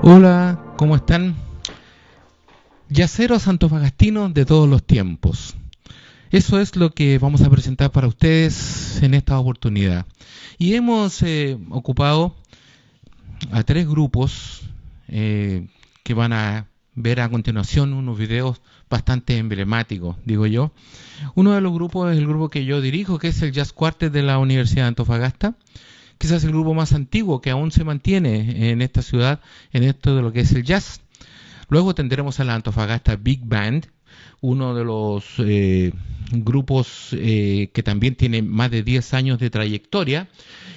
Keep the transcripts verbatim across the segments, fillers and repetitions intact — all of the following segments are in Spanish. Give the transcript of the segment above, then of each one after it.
Hola, ¿cómo están? Yaceros antofagastinos de todos los tiempos. Eso es lo que vamos a presentar para ustedes en esta oportunidad. Y hemos eh, ocupado a tres grupos eh, que van a ver a continuación unos videos bastante emblemáticos, digo yo. Uno de los grupos es el grupo que yo dirijo, que es el Jazz Quartet de la Universidad de Antofagasta. Quizás el grupo más antiguo que aún se mantiene en esta ciudad, en esto de lo que es el jazz. Luego tendremos a la Antofagasta Big Band, uno de los eh, grupos eh, que también tiene más de diez años de trayectoria.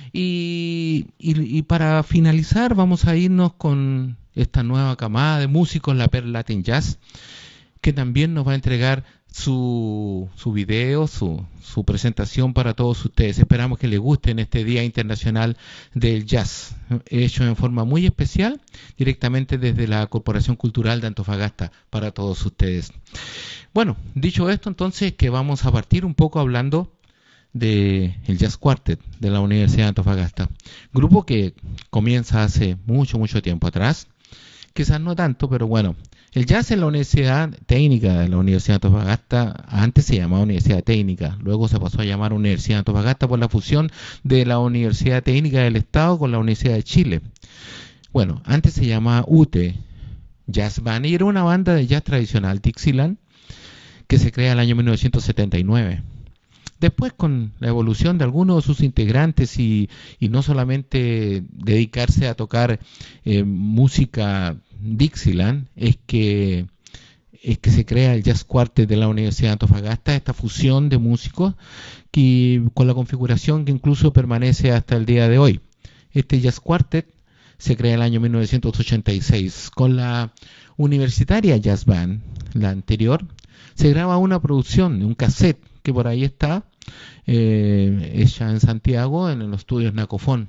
Y, y, y para finalizar vamos a irnos con esta nueva camada de músicos, la Pearl Latin Jazz, que también nos va a entregar su, su video, su, su presentación para todos ustedes. Esperamos que les guste en este Día Internacional del Jazz, hecho en forma muy especial, directamente desde la Corporación Cultural de Antofagasta, para todos ustedes. Bueno, dicho esto, entonces, que vamos a partir un poco hablando de el Jazz Quartet de la Universidad de Antofagasta, grupo que comienza hace mucho, mucho tiempo atrás. Quizás no tanto, pero bueno, el jazz en la Universidad Técnica de la Universidad de Antofagasta, antes se llamaba Universidad Técnica, luego se pasó a llamar Universidad de Antofagasta por la fusión de la Universidad Técnica del Estado con la Universidad de Chile. Bueno, antes se llamaba U T E Jazz Band y era una banda de jazz tradicional Dixieland que se crea en el año mil novecientos setenta y nueve. Después, con la evolución de algunos de sus integrantes y, y no solamente dedicarse a tocar eh, música Dixieland, es que, es que se crea el Jazz Quartet de la Universidad de Antofagasta, esta fusión de músicos que, con la configuración que incluso permanece hasta el día de hoy. Este Jazz Quartet se crea en el año mil novecientos ochenta y seis. Con la Universitaria Jazz Band, la anterior, se graba una producción, un cassette, que por ahí está, eh, hecha en Santiago, en los estudios Nacofón.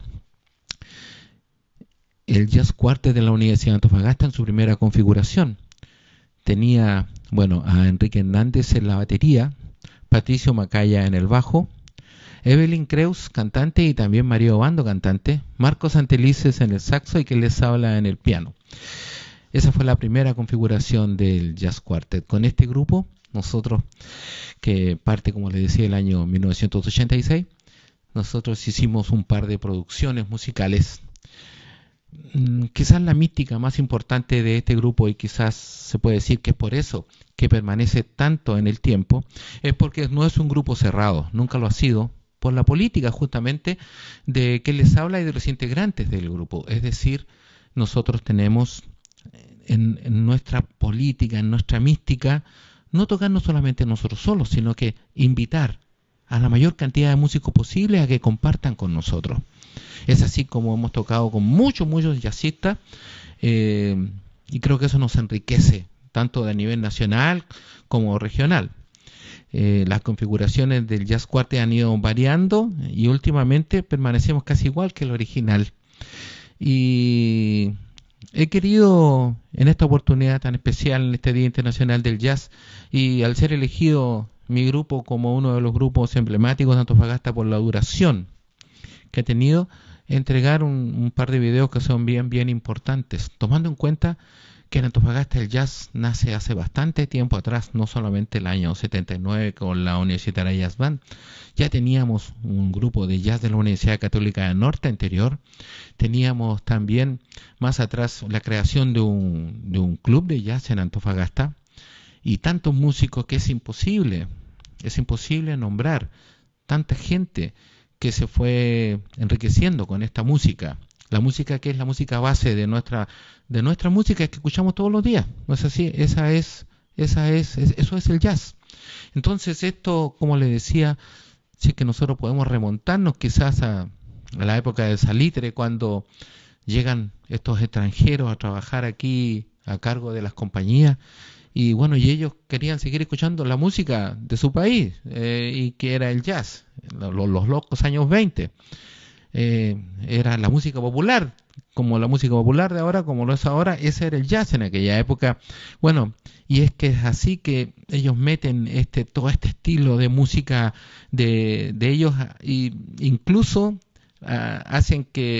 El Jazz Quartet de la Universidad de Antofagasta en su primera configuración tenía, bueno, a Enrique Hernández en la batería, Patricio Macaya en el bajo, Evelyn Creus, cantante, y también María Obando, cantante, Marcos Antelices en el saxo y que les habla en el piano. Esa fue la primera configuración del Jazz Quartet. Con este grupo, nosotros, que parte, como les decía, el año mil novecientos ochenta y seis, nosotros hicimos un par de producciones musicales. Mm, quizás la mística más importante de este grupo, y quizás se puede decir que es por eso que permanece tanto en el tiempo, es porque no es un grupo cerrado, nunca lo ha sido, por la política justamente de que les habla y de los integrantes del grupo. Es decir, nosotros tenemos en, en nuestra política, en nuestra mística, no tocarnos solamente nosotros solos, sino que invitar a la mayor cantidad de músicos posible a que compartan con nosotros. Es así como hemos tocado con muchos, muchos jazzistas, eh, y creo que eso nos enriquece, tanto a nivel nacional como regional. Eh, las configuraciones del Jazz Quartet han ido variando y últimamente permanecemos casi igual que el original. Y he querido, en esta oportunidad tan especial, en este Día Internacional del Jazz, y al ser elegido mi grupo como uno de los grupos emblemáticos de Antofagasta por la duración que ha tenido, entregar un, un par de videos que son bien, bien importantes, tomando en cuenta que en Antofagasta el jazz nace hace bastante tiempo atrás, no solamente el año setenta y nueve con la Universitaria Jazz Band. Ya teníamos un grupo de jazz de la Universidad Católica del Norte anterior, teníamos también más atrás la creación de un, de un club de jazz en Antofagasta, y tantos músicos que es imposible, es imposible nombrar tanta gente que se fue enriqueciendo con esta música. La música que es la música base de nuestra de nuestra música que escuchamos todos los días. ¿No es así? Esa es, esa es, es eso es el jazz. Entonces esto, como les decía, sí que nosotros podemos remontarnos quizás a, a la época del salitre, cuando llegan estos extranjeros a trabajar aquí a cargo de las compañías, y bueno, y ellos querían seguir escuchando la música de su país, eh, y que era el jazz, los, los locos años veinte. Eh, era la música popular, como la música popular de ahora, como lo es ahora, ese era el jazz en aquella época. Bueno, y es que es así que ellos meten este todo este estilo de música de, de ellos, y incluso uh, hacen que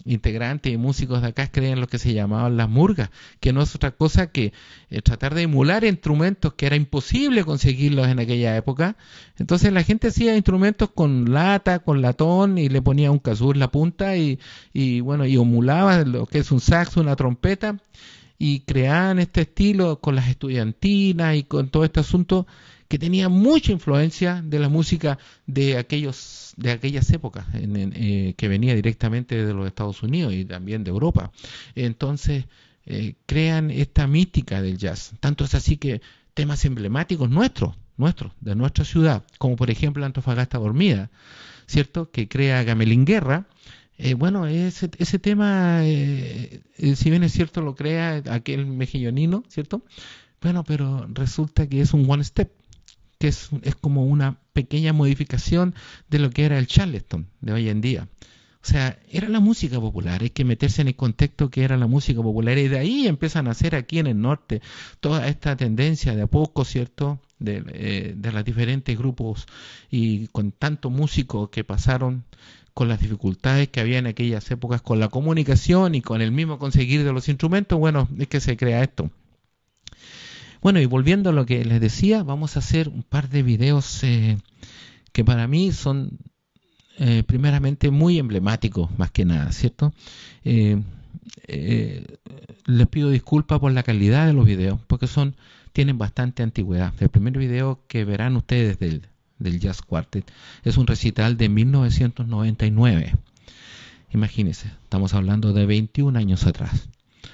integrantes y músicos de acá creían lo que se llamaban las murgas, que no es otra cosa que eh, tratar de emular instrumentos que era imposible conseguirlos en aquella época. Entonces la gente hacía instrumentos con lata, con latón, y le ponía un kazoo en la punta y, y bueno, y emulaba lo que es un saxo, una trompeta, y creaban este estilo con las estudiantinas y con todo este asunto que tenía mucha influencia de la música de aquellos de aquellas épocas, en, en, eh, que venía directamente de los Estados Unidos y también de Europa. Entonces eh, crean esta mística del jazz. Tanto es así que temas emblemáticos nuestros, nuestros, de nuestra ciudad, como por ejemplo Antofagasta Dormida, ¿cierto?, que crea Gamelín Guerra. Eh, bueno, ese, ese tema, eh, eh, si bien es cierto, lo crea aquel mejillonino, ¿cierto? Bueno, pero resulta que es un one step, que es, es como una pequeña modificación de lo que era el Charleston de hoy en día. O sea, era la música popular, hay que meterse en el contexto que era la música popular, y de ahí empiezan a nacer aquí en el norte toda esta tendencia de a poco, ¿cierto?, de, eh, de los diferentes grupos, y con tantos músicos que pasaron con las dificultades que había en aquellas épocas con la comunicación y con el mismo conseguir de los instrumentos, bueno, es que se crea esto. Bueno, y volviendo a lo que les decía, vamos a hacer un par de videos eh, que para mí son eh, primeramente muy emblemáticos, más que nada, ¿cierto? Eh, eh, les pido disculpas por la calidad de los videos, porque son tienen bastante antigüedad. El primer video que verán ustedes del, del Jazz Quartet es un recital de mil novecientos noventa y nueve. Imagínense, estamos hablando de veintiún años atrás.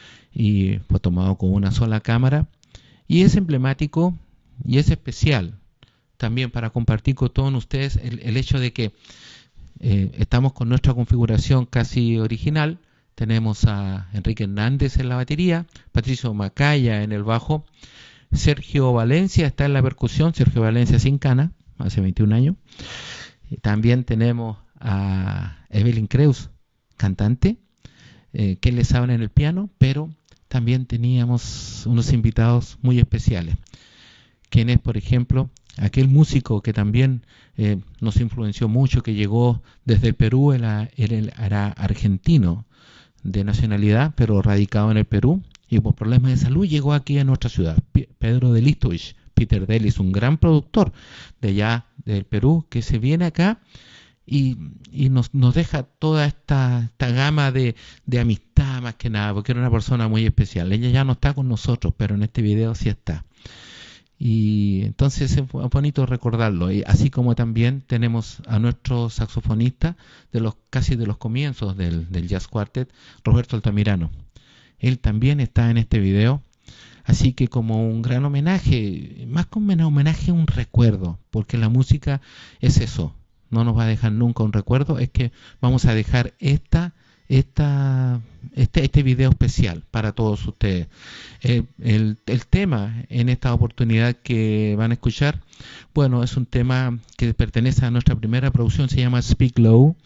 Y fue tomado con una sola cámara. Y es emblemático y es especial también para compartir con todos ustedes el, el hecho de que eh, estamos con nuestra configuración casi original. Tenemos a Enrique Hernández en la batería, Patricio Macaya en el bajo, Sergio Valencia está en la percusión, Sergio Valencia sin cana, hace veintiún años. Y también tenemos a Evelyn Creus, cantante, eh, que les habla en el piano, pero también teníamos unos invitados muy especiales, quien es, por ejemplo, aquel músico que también eh, nos influenció mucho, que llegó desde el Perú, él era argentino de nacionalidad, pero radicado en el Perú, y por problemas de salud llegó aquí a nuestra ciudad, Pedro de Listovich. Peter Delis, un gran productor de allá del Perú, que se viene acá y, y nos, nos deja toda esta, esta gama de, de amistad, más que nada, porque era una persona muy especial. Ella ya no está con nosotros, pero en este video sí está. Y entonces es bonito recordarlo. Y así como también tenemos a nuestro saxofonista de los casi de los comienzos del, del Jazz Quartet, Roberto Altamirano. Él también está en este video. Así que como un gran homenaje, más que un homenaje, un recuerdo, porque la música es eso, no nos va a dejar nunca un recuerdo, es que vamos a dejar esta, esta, este, este video especial para todos ustedes. El, el, el tema en esta oportunidad que van a escuchar, bueno, es un tema que pertenece a nuestra primera producción, se llama Speak Low,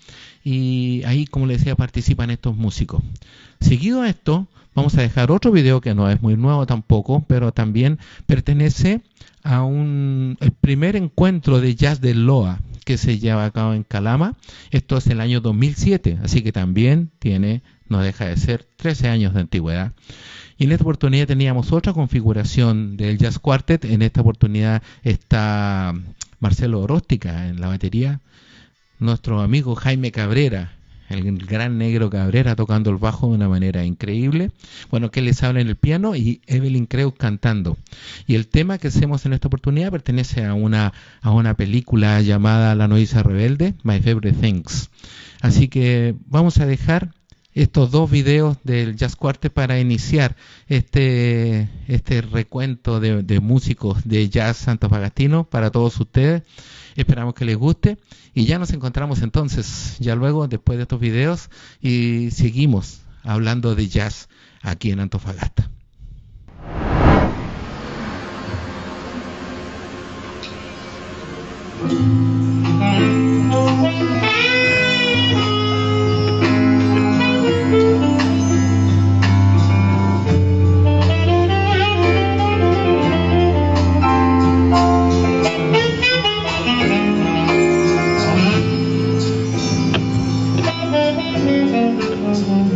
y ahí, como les decía, participan estos músicos. Seguido a esto, vamos a dejar otro video que no es muy nuevo tampoco, pero también pertenece a un el primer encuentro de jazz del L O A que se lleva a cabo en Calama. Esto es el año dos mil siete, así que también tiene, no deja de ser, trece años de antigüedad. Y en esta oportunidad teníamos otra configuración del Jazz Quartet. En esta oportunidad está Marcelo Oróstica en la batería, nuestro amigo Jaime Cabrera, el gran negro Cabrera, tocando el bajo de una manera increíble. Bueno, que les habla en el piano, y Evelyn Creus cantando. Y el tema que hacemos en esta oportunidad pertenece a una, a una película llamada La Novicia Rebelde, My Favorite Things. Así que vamos a dejar estos dos videos del Jazz Quartet para iniciar este, este recuento de, de músicos de jazz antofagastino para todos ustedes. Esperamos que les guste y ya nos encontramos entonces, ya luego, después de estos videos, y seguimos hablando de jazz aquí en Antofagasta. Thank you.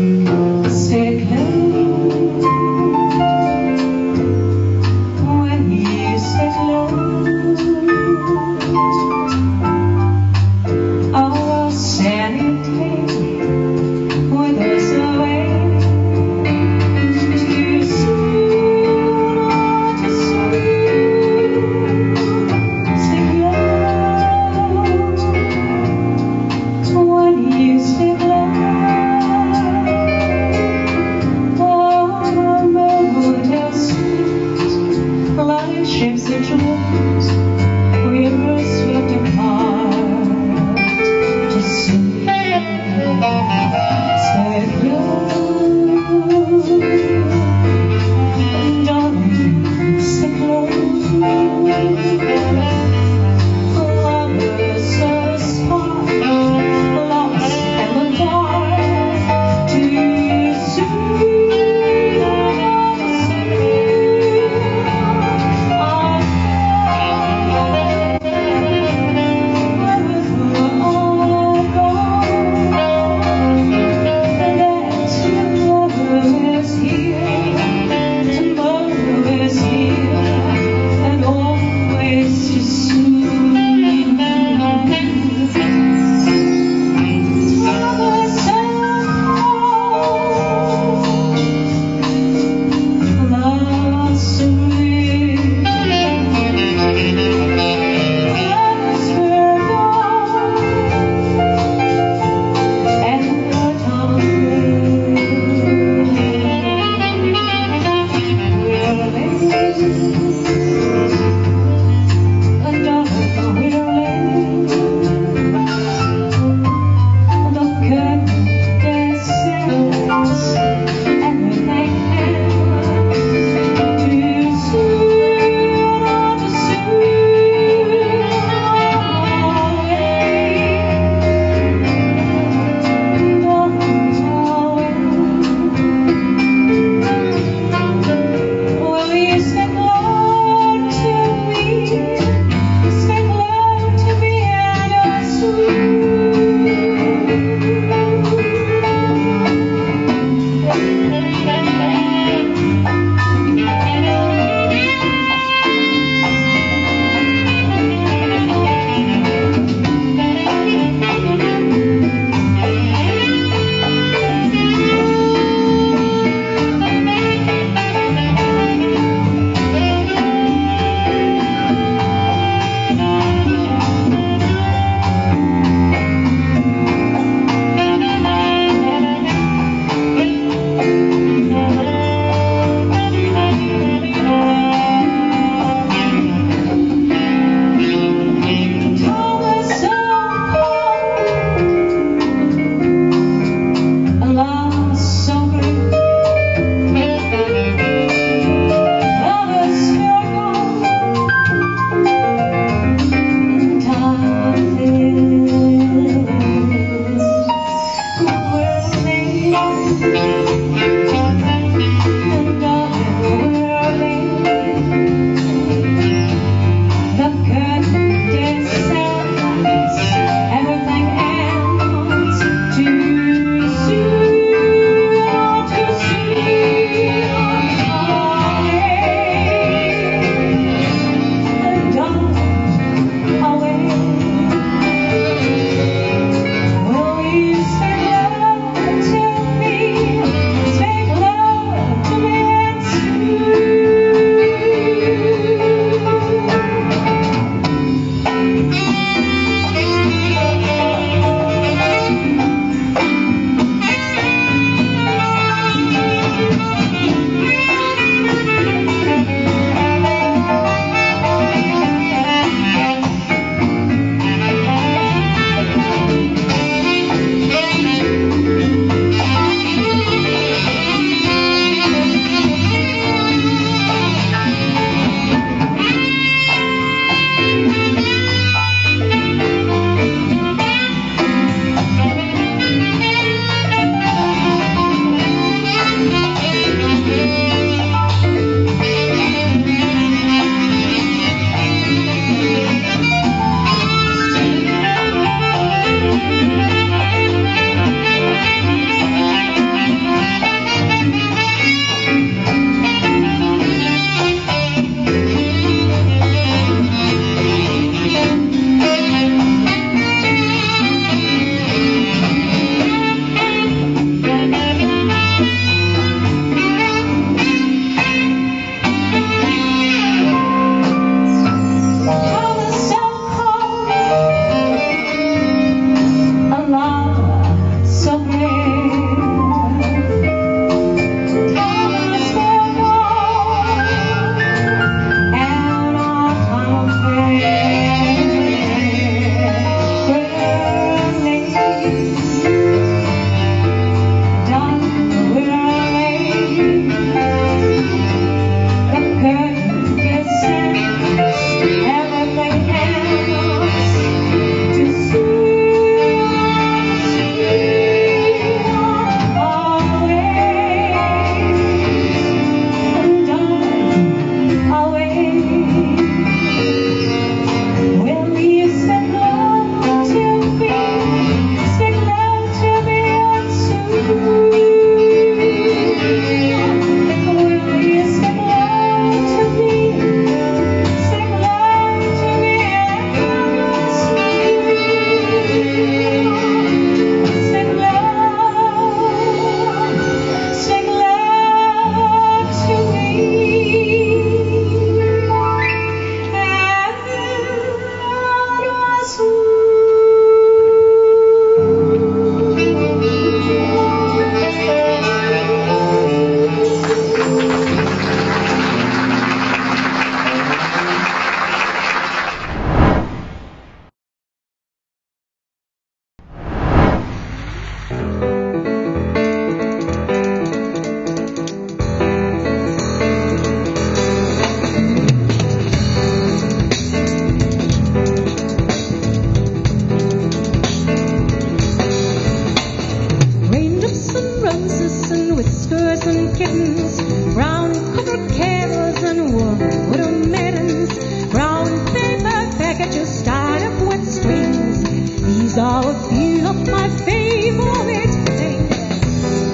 These are a few of my favorite things.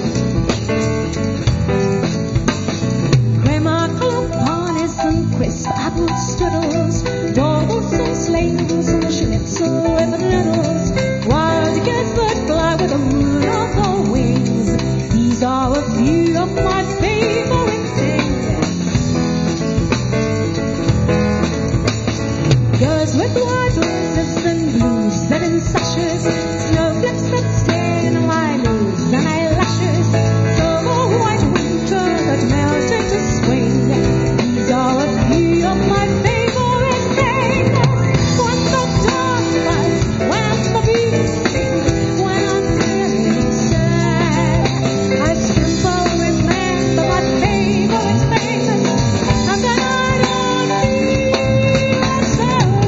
Crema coloponis and crisp apple strudels, baubles and slings and schnitzel with noodles, wild geese that fly with a moon of their wings. These are a few of my favorite things. Girls with wide dresses and blue satin sashes, snowflakes that stain my nose and eyelashes, summer white winter that melts into spring. These are a few of my favorite things. When the dark night, when the bees sing, when I'm feeling sad, I simple remember my favorite things, and then I don't feel so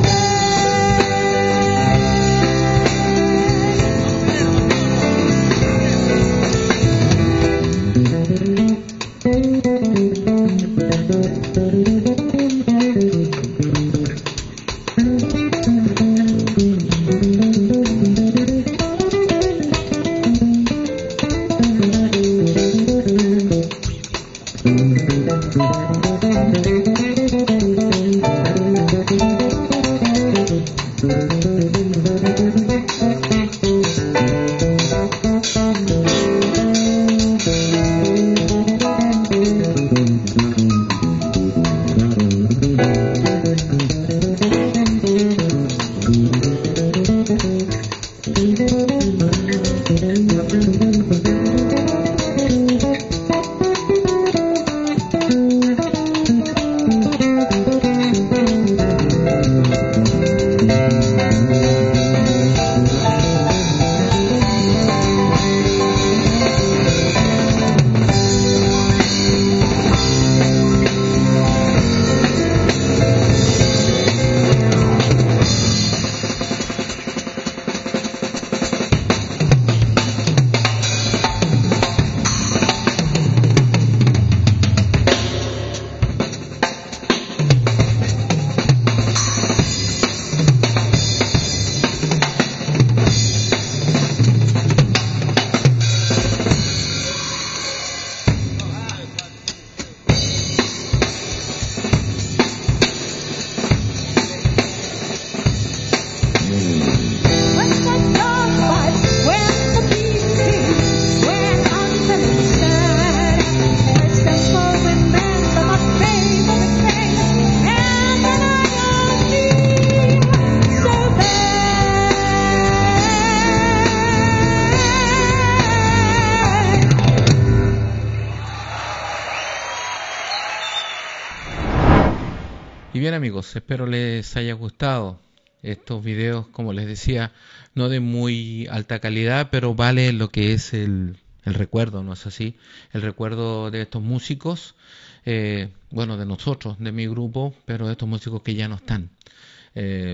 Y bien amigos, espero les haya gustado estos videos, como les decía, no de muy alta calidad, pero vale lo que es el, el recuerdo, ¿no es así? El recuerdo de estos músicos, eh, bueno, de nosotros, de mi grupo, pero de estos músicos que ya no están, eh,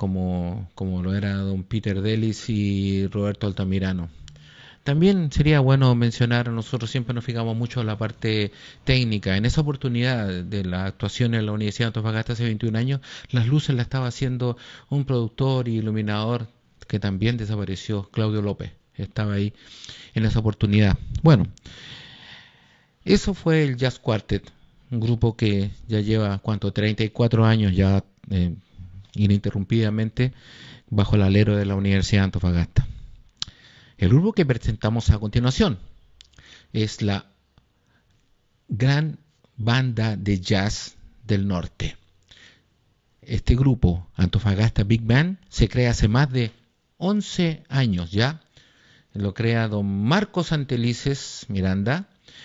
como, como lo era don Peter Delis y Roberto Altamirano. También sería bueno mencionar, nosotros siempre nos fijamos mucho en la parte técnica. En esa oportunidad de la actuación en la Universidad de Antofagasta hace veintiún años, las luces las estaba haciendo un productor y iluminador que también desapareció, Claudio López. Estaba ahí en esa oportunidad. Bueno, eso fue el Jazz Quartet, un grupo que ya lleva, ¿cuánto? treinta y cuatro años ya eh, ininterrumpidamente bajo el alero de la Universidad de Antofagasta. El grupo que presentamos a continuación es la Gran Banda de Jazz del Norte. Este grupo, Antofagasta Big Band, se crea hace más de once años ya. Lo crea don Marcos Antelices Miranda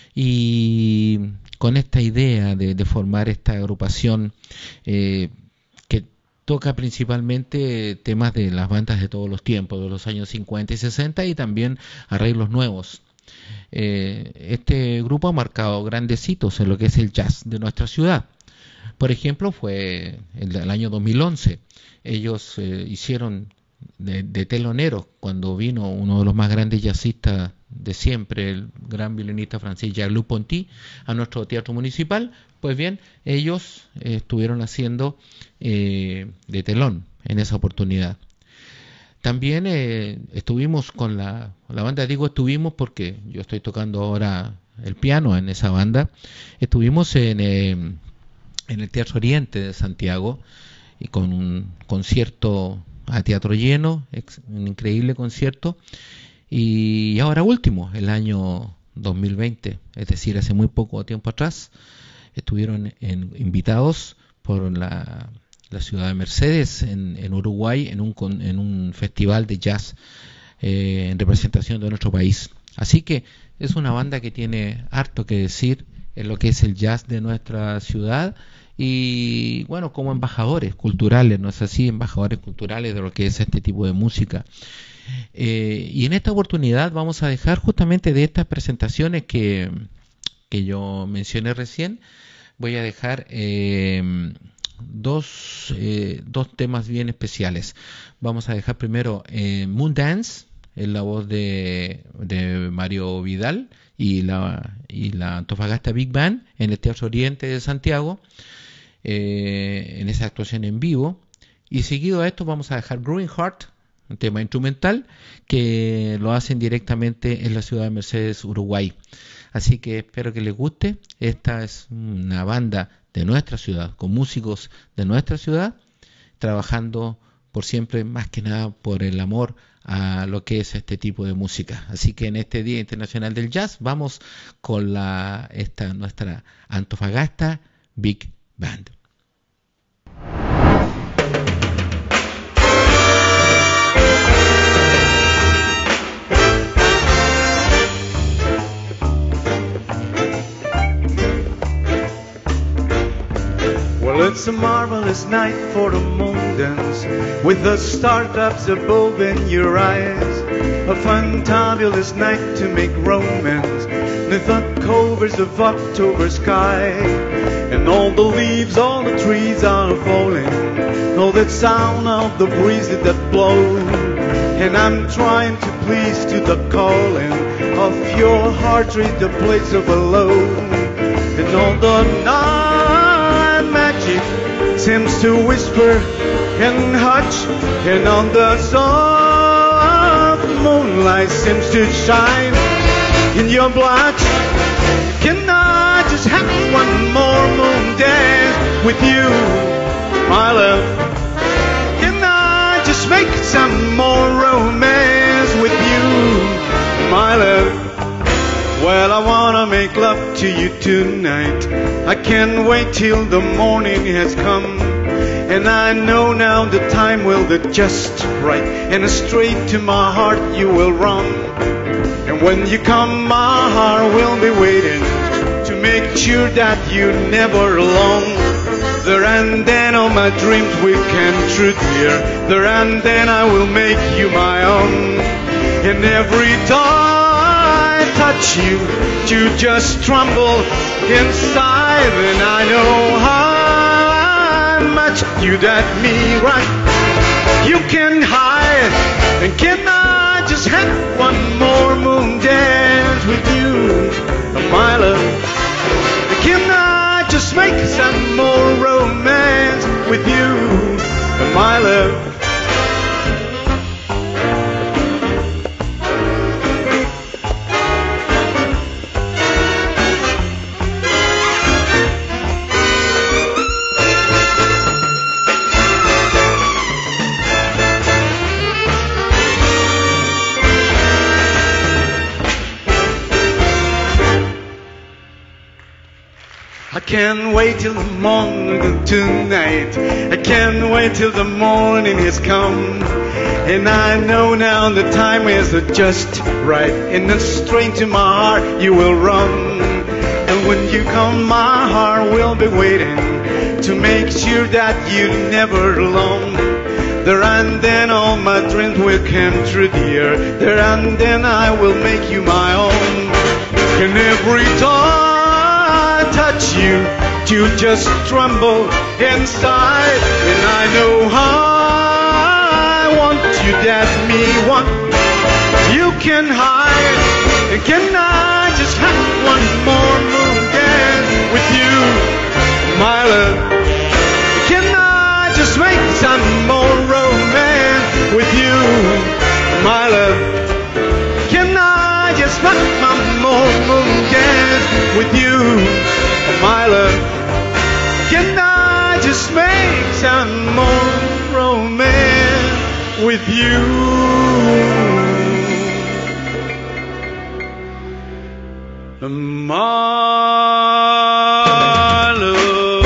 y con esta idea de, de formar esta agrupación eh, toca principalmente temas de las bandas de todos los tiempos, de los años cincuenta y sesenta, y también arreglos nuevos. Eh, este grupo ha marcado grandes hitos en lo que es el jazz de nuestra ciudad. Por ejemplo, fue el, el año dos mil once. Ellos eh, hicieron de, de teloneros cuando vino uno de los más grandes jazzistas de siempre, el gran violinista francés Jean-Luc Ponty, a nuestro teatro municipal. Pues bien, ellos eh, estuvieron haciendo eh, de telón en esa oportunidad. También eh, estuvimos con la, la banda, digo estuvimos porque yo estoy tocando ahora el piano en esa banda. Estuvimos en, eh, en el Teatro Oriente de Santiago y con un concierto a teatro lleno, ex, un increíble concierto. Y ahora último, el año dos mil veinte, es decir, hace muy poco tiempo atrás, estuvieron en, invitados por la, la ciudad de Mercedes en, en Uruguay en un, en un festival de jazz eh, en representación de nuestro país. Así que es una banda que tiene harto que decir en lo que es el jazz de nuestra ciudad y bueno, como embajadores culturales, ¿no es así? Embajadores culturales de lo que es este tipo de música. Eh, y en esta oportunidad vamos a dejar justamente de estas presentaciones que, que yo mencioné recién, voy a dejar eh, dos, eh, dos temas bien especiales. Vamos a dejar primero eh, Moon Dance, en la voz de, de Mario Vidal y la, y la Antofagasta Big Band en el Teatro Oriente de Santiago, eh, en esa actuación en vivo. Y seguido a esto vamos a dejar Growing Heart, un tema instrumental que lo hacen directamente en la ciudad de Mercedes, Uruguay. Así que espero que les guste. Esta es una banda de nuestra ciudad, con músicos de nuestra ciudad, trabajando por siempre, más que nada por el amor a lo que es este tipo de música. Así que en este Día Internacional del Jazz vamos con la esta nuestra Antofagasta Big Band. Well, it's a marvelous night for a moon dance, with the startups above in your eyes. A fantabulous night to make romance, neath the covers of October sky. And all the leaves, all the trees are falling, all the sound of the breezes that blow. And I'm trying to please to the calling of your heart, reach the place of alone. And all the night magic seems to whisper and hush, and on the soft moonlight seems to shine in your blood. Can I just have one more moon dance with you, my love? Can I just make some more romance with you, my love? Well, I wanna make love to you tonight. I can't wait till the morning has come. And I know now the time will be just right, and straight to my heart you will run. And when you come, my heart will be waiting to make sure that you're never alone. There and then all my dreams will come true, dear. There and then I will make you my own. And every time I touch you, you just tremble inside. And I know how much you that me right. You can hide, and can I just have one more moon dance with you, my love? Can I just make some more romance with you, my love? I can't wait till the morning tonight. I can't wait till the morning has come. And I know now the time is just right. And then straight to my heart you will run. And when you come, my heart will be waiting to make sure that you're never alone. There and then all my dreams will come true, dear. There and then I will make you my own. And every time touch you, you just tremble inside. And I know how I want you, that me want. You can hide, and can I just have one more moon dance with you, my love? Can I just make some more romance with you? with you. My love.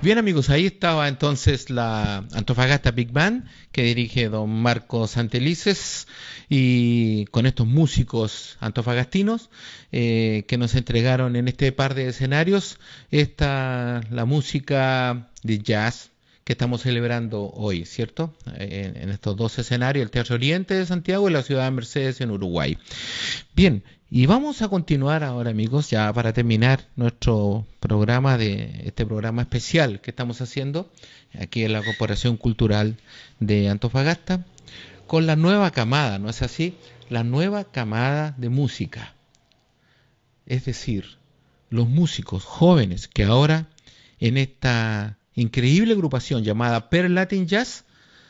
Bien, amigos, ahí estaba entonces la Antofagasta Big Band que dirige don Marcos Santelices y con estos músicos antofagastinos eh, que nos entregaron en este par de escenarios esta la música de jazz que estamos celebrando hoy, ¿cierto? En, en estos dos escenarios, el Teatro Oriente de Santiago y la ciudad de Mercedes en Uruguay. Bien, y vamos a continuar ahora, amigos, ya para terminar nuestro programa, de este programa especial que estamos haciendo aquí en la Corporación Cultural de Antofagasta, con la nueva camada, ¿no es así? La nueva camada de música. Es decir, los músicos jóvenes que ahora en esta increíble agrupación llamada Pearl Latin Jazz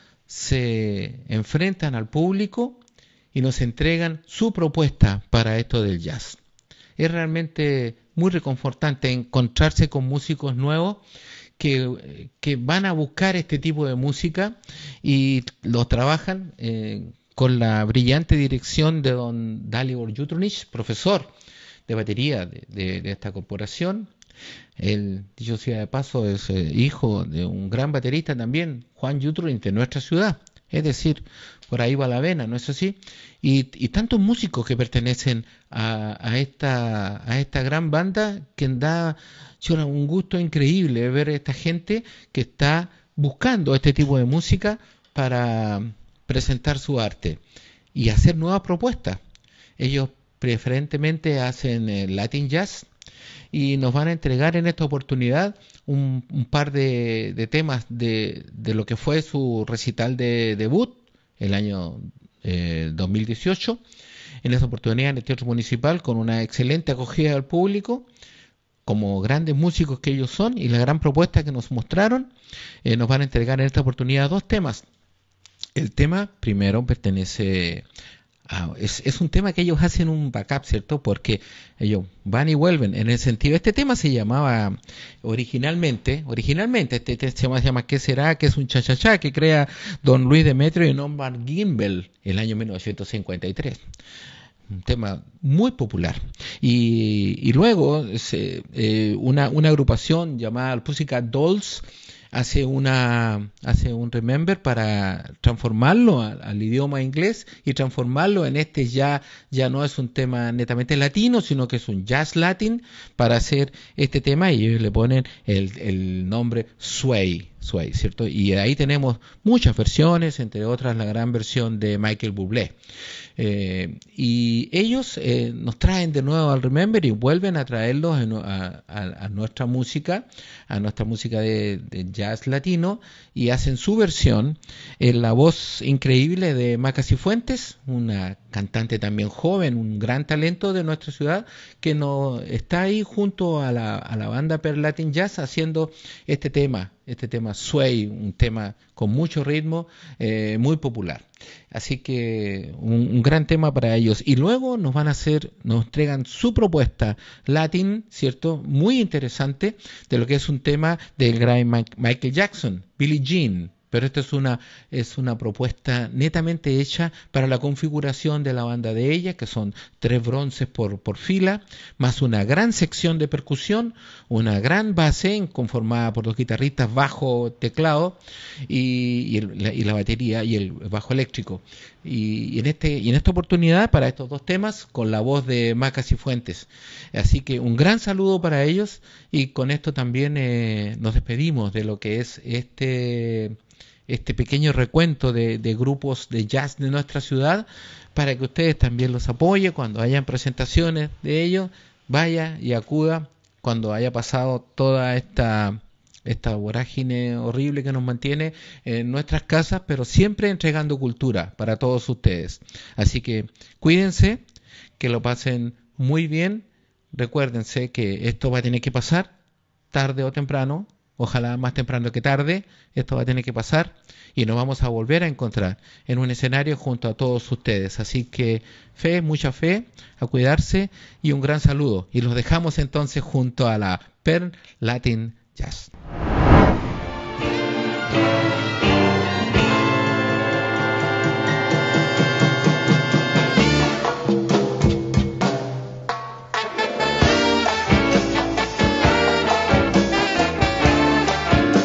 se enfrentan al público y nos entregan su propuesta para esto del jazz. Es realmente muy reconfortante encontrarse con músicos nuevos que, que van a buscar este tipo de música y lo trabajan eh, con la brillante dirección de don Dalibor Jutrunich, profesor de batería de, de, de esta corporación. Él, dicho sea de paso, es eh, hijo de un gran baterista también, Juan Jutrunich, de nuestra ciudad. Es decir, por ahí va la vena, ¿no es así? Y, y tantos músicos que pertenecen a, a, esta, a esta gran banda que da un gusto increíble ver a esta gente que está buscando este tipo de música para presentar su arte y hacer nuevas propuestas. Ellos preferentemente hacen eh, Latin Jazz y nos van a entregar en esta oportunidad un, un par de, de temas de, de lo que fue su recital de debut el año eh, dos mil dieciocho, en esta oportunidad en el Teatro Municipal, con una excelente acogida del público, como grandes músicos que ellos son, y la gran propuesta que nos mostraron. Eh, nos van a entregar en esta oportunidad dos temas. El tema primero pertenece a, es, es un tema que ellos hacen un backup, ¿cierto? Porque ellos van y vuelven. En el sentido, este tema se llamaba originalmente, originalmente este tema se llama ¿Qué será? Que es un cha-cha-cha que crea don Luis Demetrio y Norman Gimbel en el año mil novecientos cincuenta y tres. Un tema muy popular. Y, y luego se, eh, una, una agrupación llamada Pussycat Dolls hace una hace un remember para transformarlo al, al idioma inglés y transformarlo en este ya ya no es un tema netamente latino, sino que es un jazz latin para hacer este tema, y ellos le ponen el, el nombre Sway, Sway, ¿cierto? Y ahí tenemos muchas versiones, entre otras la gran versión de Michael Bublé. Eh, y ellos eh, nos traen de nuevo al Remember y vuelven a traerlos en, a, a, a nuestra música, a nuestra música de, de jazz latino, y hacen su versión en la voz increíble de Maca Cifuentes, una cantante también joven, un gran talento de nuestra ciudad, que no está ahí junto a la, a la banda Pearl Latin Jazz haciendo este tema, este tema Sway, un tema con mucho ritmo, eh, muy popular. Así que un, un gran tema para ellos. Y luego nos van a hacer, nos entregan su propuesta latin, ¿cierto? Muy interesante, de lo que es un tema del gran Michael Jackson, Billie Jean. Pero esto es una, es una propuesta netamente hecha para la configuración de la banda de ella, que son tres bronces por, por fila, más una gran sección de percusión, una gran base conformada por dos guitarristas, bajo, teclado y, y, el, la, y la batería y el bajo eléctrico. Y, y, en este, y en esta oportunidad, para estos dos temas, con la voz de Maca Cifuentes. Así que un gran saludo para ellos, y con esto también eh, nos despedimos de lo que es este... este pequeño recuento de, de grupos de jazz de nuestra ciudad, para que ustedes también los apoyen cuando hayan presentaciones de ellos, vaya y acuda cuando haya pasado toda esta esta vorágine horrible que nos mantiene en nuestras casas, pero siempre entregando cultura para todos ustedes. Así que cuídense, que lo pasen muy bien, recuérdense que esto va a tener que pasar tarde o temprano. Ojalá más temprano que tarde, esto va a tener que pasar y nos vamos a volver a encontrar en un escenario junto a todos ustedes. Así que fe, mucha fe, a cuidarse y un gran saludo. Y los dejamos entonces junto a la Pearl Latin Jazz. Thank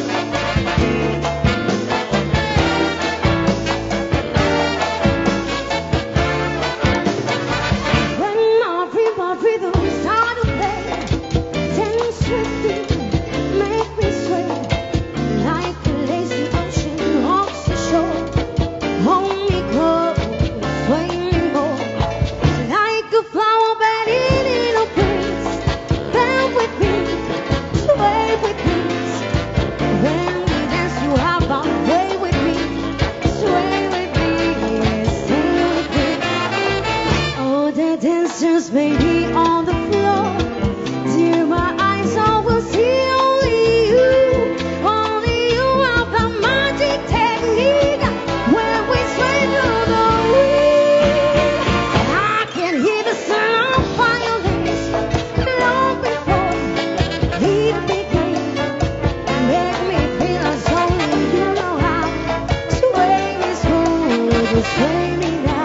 on the floor. Dear, my eyes always see only you. Only you have the magic technique when we sway through the wind. I can hear the sound of violins long before it begins. Make me feel as only you know how. Sway me smooth, sway me now.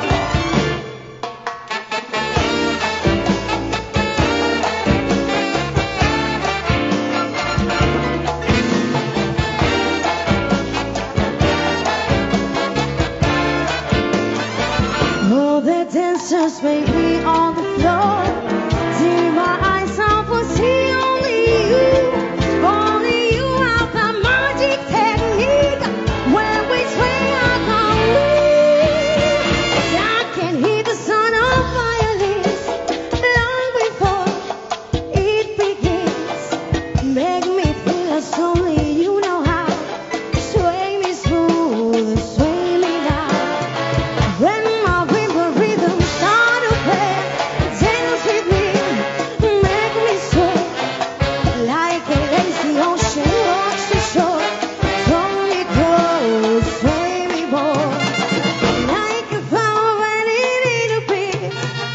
Oh, the dancers make me on the floor. Dear, my eyes always see only you. Only you have the magic technique. When we sway, I can leave. I can hear the sound of violins long before it begins. Make me feel as only you know how. Sway me smooth, sway me now. When my river rhythm start to play, dance with me, make me sway like a lazy ocean rocks the shore. Pull me close, sway me more, like a flower when it in a breeze.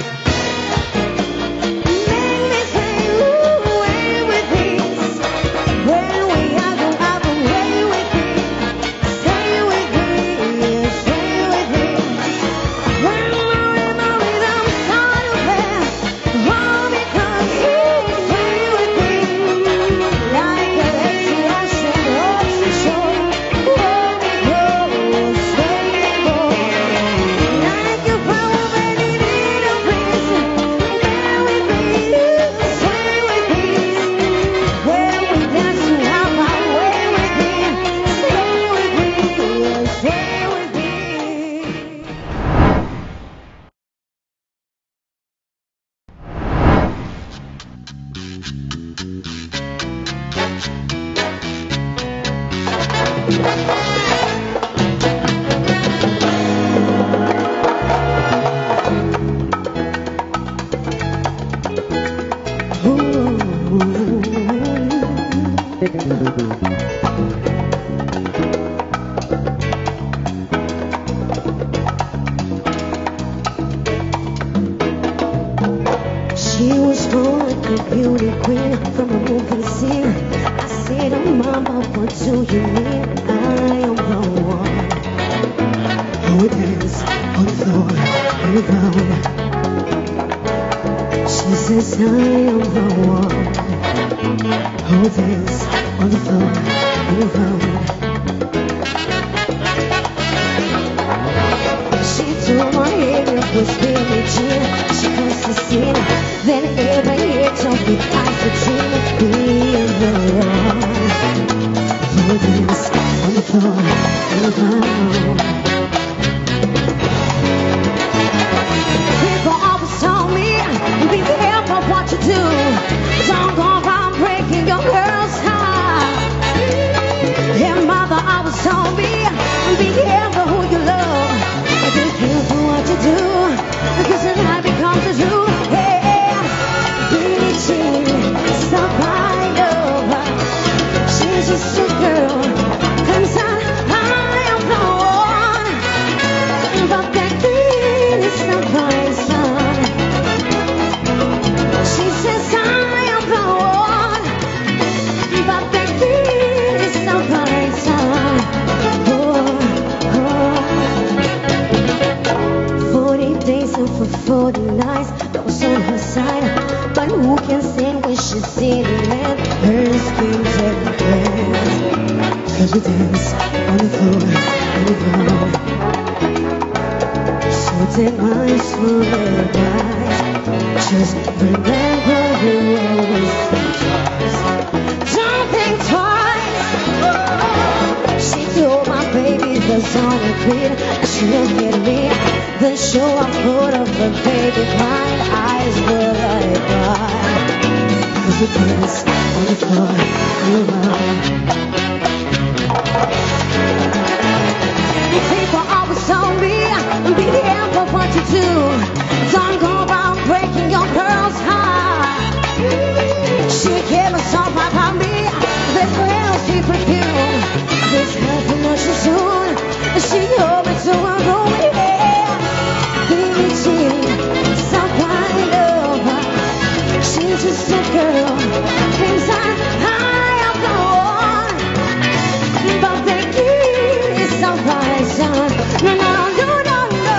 Make me say, ooh, away with this. When we have a have a way with it, stay with me, stay with me. When my river rhythm start to play, hold me close, stay with me, like a lazy ocean rocks the shore. Hold me close, sway me more, like a flower when it in a breeze. Bear with me, sway with me. When we dance, you have my way with me. Stay with me, stay with me. She was born like a beauty queen from a movie scene. I said, oh mama, what do you mean? I am the one who dance on the floor on the ground. She says, I am the one who dance on the floor on the ground. She told my hair it was Billie Jean. She was the scene. Then every year told me I could dream of being the one who dance on the floor on the ground. People always told me, be careful what you do. Don't go around breaking your girl's heart. And mother always told me, be careful who you love. Be careful what you do, because the night becomes the truth. Yeah, Billie Jean, stop my lover. She's just a girl, comes out, I am the one. But that thing is not my son. She says I am the one, but that thing is not my son. Oh, oh. Forty days and for forty nights, I was on her side. But who can stand when she's sitting and her skin's everywhere? Cause we dance on the floor, on the ground. So take my smooth advice. Just remember you always think twice. Don't think twice. She told my baby was on repeat. She looked at me, then show I put up the baby crying. Eyes were like mine. Cause we dance on the floor, on the ground. People always told me, be careful what you do. Don't go around breaking your girl's She's just a girl, things are high up the wall, but the key is salvation. No, no, no, no, no.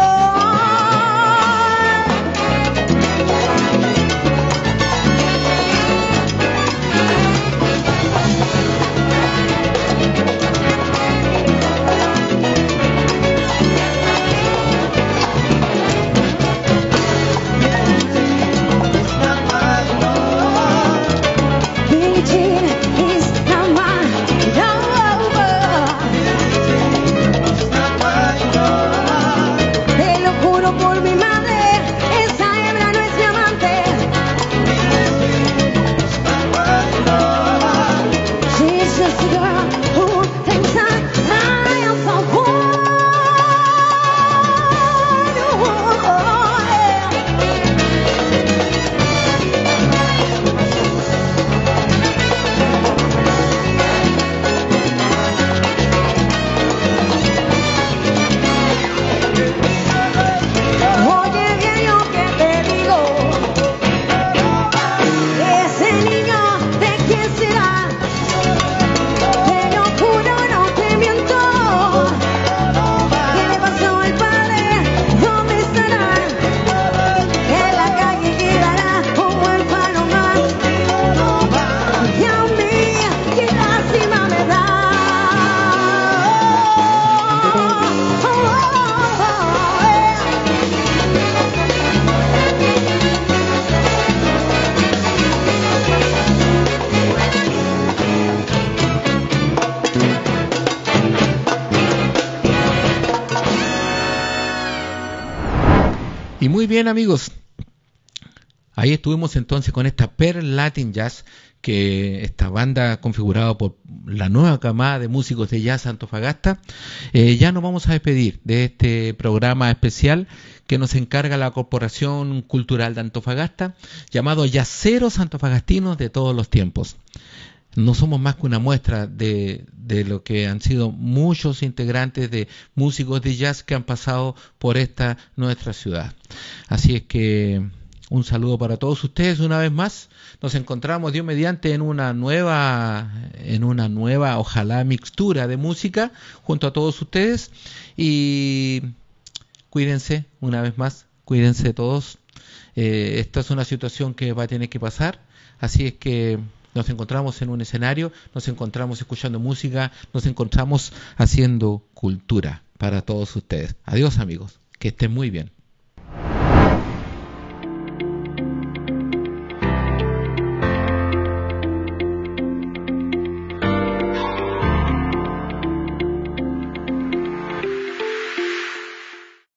Y muy bien, amigos, ahí estuvimos entonces con esta Pearl Latin Jazz, que esta banda configurada por la nueva camada de músicos de jazz Antofagasta. Eh, ya nos vamos a despedir de este programa especial que nos encarga la Corporación Cultural de Antofagasta, llamado Jazzeros Antofagastinos de todos los tiempos. No somos más que una muestra de, de lo que han sido muchos integrantes de músicos de jazz que han pasado por esta nuestra ciudad. Así es que un saludo para todos ustedes una vez más. Nos encontramos, Dios mediante, en una nueva, en una nueva, ojalá, mixtura de música junto a todos ustedes. Y cuídense una vez más, cuídense todos. Eh, esta es una situación que va a tener que pasar. Así es que nos encontramos en un escenario, nos encontramos escuchando música, nos encontramos haciendo cultura para todos ustedes. Adiós, amigos, que estén muy bien.